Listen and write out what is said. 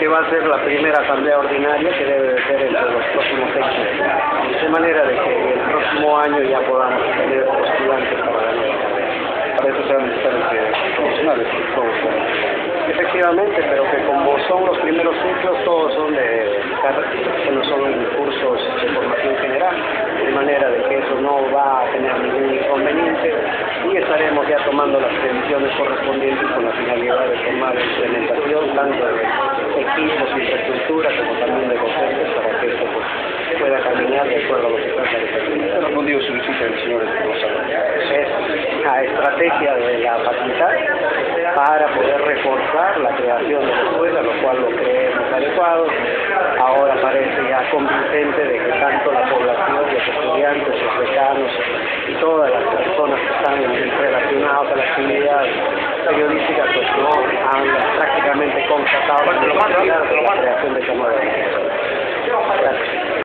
que va a ser la primera asamblea ordinaria que debe ser entre los próximos 6 meses, de manera de que el próximo año ya podamos tener postulantes para la nueva carrera. Para eso serán necesarios profesionales, todos. Efectivamente, pero que como son los primeros ciclos, todos son no son cursos de formación general, de manera de que eso no va a tener ningún inconveniente y estaremos ya tomando las previsiones correspondientes con la finalidad de tomar la implementación tanto de equipos, infraestructura, como también de docentes para que esto pues, pueda caminar de acuerdo a lo que trata de hacer. ¿Qué respondido solicita el señor Gonzalo? Es la estrategia de la facultad para poder reforzar la creación de la escuela, lo cual lo creemos adecuado. Ahora parece ya convincente de que tanto la población, los estudiantes, los decanos y todas las personas que están relacionadas a la actividad periodística pues no han prácticamente constatado la creación de esta nueva escuela.